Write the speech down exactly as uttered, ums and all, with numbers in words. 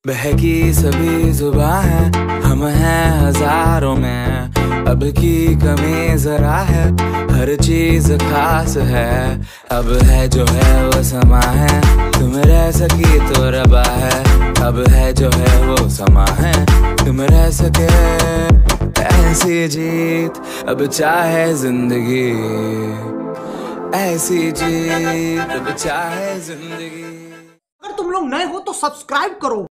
बहकी सभी जुबां है, हम हैं हजारों में। अब की कमी जरा है, हर चीज खास है। अब है जो है वो समा है, तुम रह सकी तो रबा है। अब है जो है वो समा है, तुम रह सके ऐसी जीत। अब चाहे जिंदगी ऐसी जीत, अब चाहे जिंदगी। अगर तुम लोग नए हो तो सब्सक्राइब करो।